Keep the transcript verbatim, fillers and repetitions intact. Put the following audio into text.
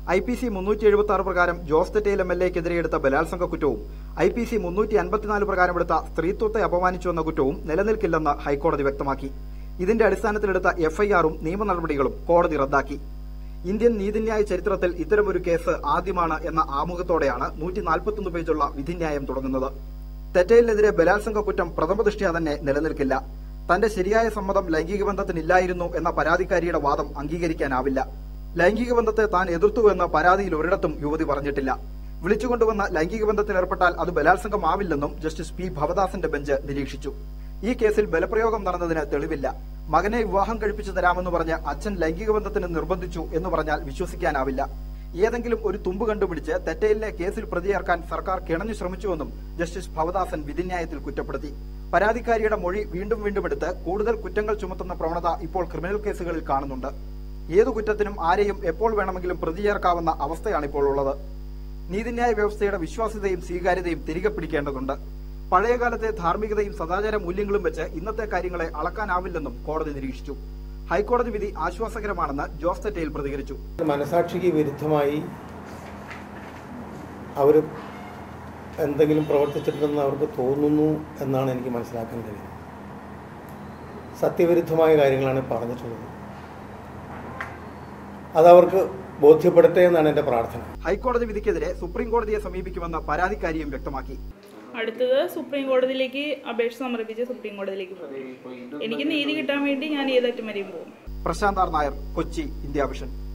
I P C മുന്നൂറ്റി എഴുപത്തി ആറ് പ്രകാരം ജോസ് തെറ്റയിൽ എം എൽ എക്കെതിരെ എടുത്ത ബലാത്സംഗ കുറ്റവും ഐ പി സി മുന്നൂറ്റി അൻപത്തിനാല് പ്രകാരം എടുത്ത സ്ത്രീത്വത്തെ അപമാനിച്ചുവെന്ന കുറ്റവും നിലനിൽക്കില്ലെന്ന് ഹൈക്കോടതി വ്യക്തമാക്കി. ഇതിന്റെ അടിസ്ഥാനത്തിലെടുത്ത എഫ് ഐ ആറും നിയമ നടപടികളും കോടതി റദ്ദാക്കി. ഇന്ത്യൻ നീതിന്യായ ചരിത്രത്തിൽ ഇത്തരമൊരു കേസ് ആദ്യമാണ് എന്ന ആമുഖത്തോടെയാണ് നൂറ്റി നാൽപ്പത്തൊന്ന് പേജുള്ള വിധിന്യായം തുടങ്ങുന്നത്. തെറ്റയിലിനെതിരെ ബലാത്സംഗ കുറ്റം പ്രഥമദൃഷ്ട്യാ തന്നെ നിലനിൽക്കില്ല. തന്റെ ശരിയായ സമ്മതം ലൈംഗിക ബന്ധത്തിനില്ലായിരുന്നു എന്ന പരാതിക്കാരിയുടെ വാദം അംഗീകരിക്കാനാവില്ല. ലൈംഗിക ബന്ധത്തെ താൻ എതിർത്തുവെന്ന് പരാതിയിൽ ഒരിടത്തും യുവതി പറഞ്ഞിട്ടില്ല. വിളിച്ചുകൊണ്ടുവന്ന ലൈംഗിക ബന്ധത്തിലേർപ്പെട്ടാൽ അത് ബലാത്സംഗമാവില്ലെന്നും ജസ്റ്റിസ് പി ഭവദാസിന്റെ ബെഞ്ച് നിരീക്ഷിച്ചു. ഈ കേസിൽ ബലപ്രയോഗം നടന്നതിന് തെളിവില്ല. മകനെ വിവാഹം കഴിപ്പിച്ചു തരാമെന്ന് പറഞ്ഞ് അച്ഛൻ ലൈംഗിക ബന്ധത്തിന് നിർബന്ധിച്ചു എന്ന് പറഞ്ഞാൽ വിശ്വസിക്കാനാവില്ല. ഏതെങ്കിലും ഒരു തുമ്പ് കണ്ടുപിടിച്ച് തെറ്റയിലിനെ കേസിൽ പ്രതിയേർക്കാൻ സർക്കാർ കിണഞ്ഞു ശ്രമിച്ചുവെന്നും ജസ്റ്റിസ് ഭവദാസൻ വിധിന്യായത്തിൽ കുറ്റപ്പെടുത്തി. പരാതിക്കാരിയുടെ മൊഴി വീണ്ടും വീണ്ടും എടുത്ത് കൂടുതൽ കുറ്റങ്ങൾ ചുമത്തുന്ന പ്രവണത ഇപ്പോൾ ക്രിമിനൽ കേസുകളിൽ കാണുന്നുണ്ട്. ഏതു കുറ്റത്തിനും ആരെയും എപ്പോൾ വേണമെങ്കിലും പ്രതി ചേർക്കാവുന്ന അവസ്ഥയാണിപ്പോൾ ഉള്ളത്. നീതിന്യായ വ്യവസ്ഥയുടെ വിശ്വാസ്യതയും സ്വീകാര്യതയും തിരികെ പിടിക്കേണ്ടതുണ്ട്. പഴയകാലത്തെ ധാർമ്മികതയും സദാചാര മൂല്യങ്ങളും വെച്ച് ഇന്നത്തെ കാര്യങ്ങളെ അളക്കാനാവില്ലെന്നും കോടതി നിരീക്ഷിച്ചു. ഹൈക്കോടതി വിധി ആശ്വാസകരമാണെന്ന് ജോസ് തെറ്റയിൽ പ്രതികരിച്ചു. മനസാക്ഷിക്ക് വിരുദ്ധമായി അവർ എന്തെങ്കിലും പ്രവർത്തിച്ചിട്ടുണ്ടെന്ന് അവർക്ക് തോന്നുന്നു എന്നാണ് എനിക്ക് മനസ്സിലാക്കാൻ കഴിയുന്നത്. സത്യവിരുദ്ധമായ കാര്യങ്ങളാണ് പറഞ്ഞിട്ടുള്ളത്. അതവർക്ക് ബോധ്യപ്പെടട്ടെ എന്നാണ് എന്റെ പ്രാർത്ഥന. ഹൈക്കോടതി വിധിക്കെതിരെ സുപ്രീം കോടതിയെ സമീപിക്കുമെന്ന് പരാതിക്കാരിയും വ്യക്തമാക്കി. അടുത്തത് സുപ്രീം കോടതിയിലേക്ക് അപേക്ഷ സമർപ്പിച്ച് സുപ്രീം കോടതിയിലേക്ക് പോകും. എനിക്ക് നീതി കിട്ടാൻ വേണ്ടി ഞാൻ ഏതറ്റം വരെയും പോകും. Prashant Nair, Kochi, India vision.